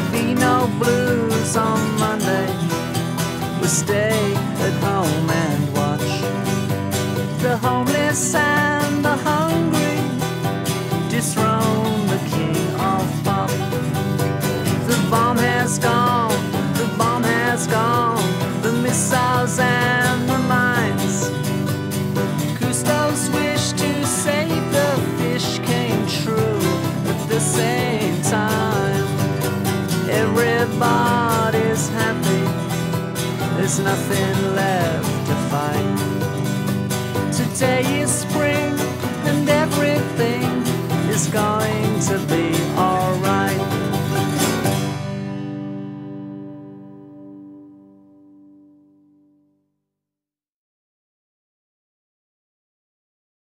There'll be no blues on Monday. We'll stay at home and watch the homeless and the hungry dethrone the king of pop. The bomb has gone, the bomb has gone, the missiles and the mines. Cousteau's wish to save the fish came true at the same time. Everybody's happy, there's nothing left to fight. Today is spring and every